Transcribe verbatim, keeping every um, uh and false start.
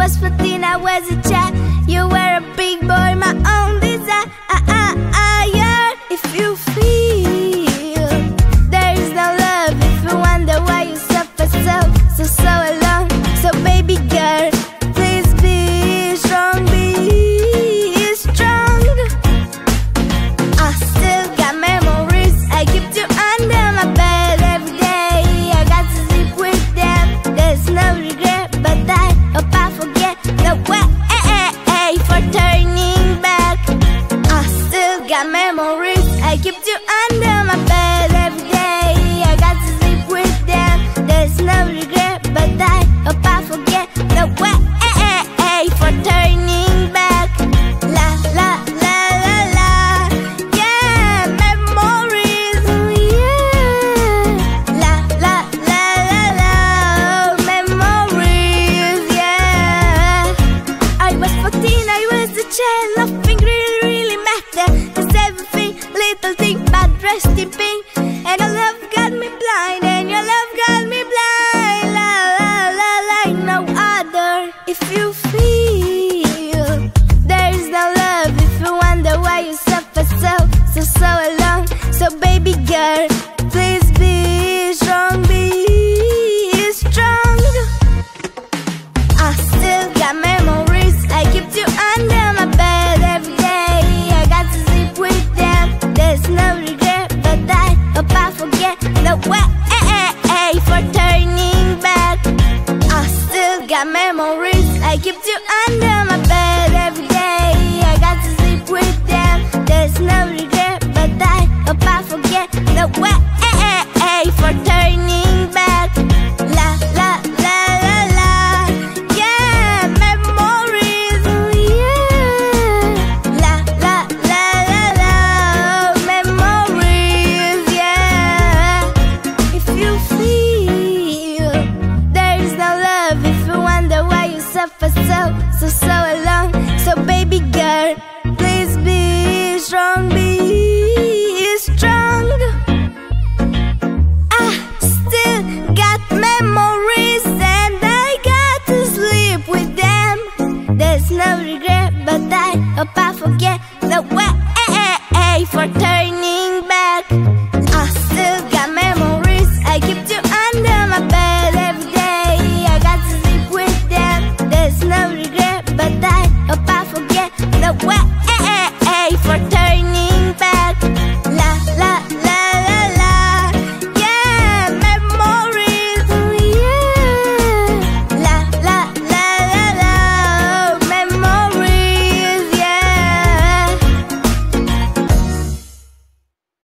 was fourteen, I was a child. You were a big boy, my own desire. If you feel there is no love, if you wonder why you suffer so, so, so alone. So baby girl, please be strong, be strong. I still got memories, I keep you under my bed every day. I got to sleep with them, there's no regret, but I hope I forget the way for turning back. I still got memories, I keep you under my bed every day. I got to sleep with them, there's no regret, but I hope I forget the way for turning back. La la la la la, yeah, memories, oh yeah. La la la la la, memories, yeah. I was fourteen, I was a child, nothing really, really mattered, 'cause everything, little thing, but dressed in pink. And your love got me blind, and your love got me blind. La la la, like no other. If you feel there is no love, if you wonder why you suffer so, so, so alone. So baby girl, please be strong, be strong. I still got memories, I keep you under my bed every day. I got to sleep with them, there's no regret, but I hope I forget the way for turning back. I still got memories, I keep you under my bed every day. I got to sleep with them, there's no regret, but I hope I forget the way for turning back. La la la la la, yeah, memories, oh yeah. La la la la la, memories, yeah. If you feel there is no love, if you wonder why you suffer so, so, so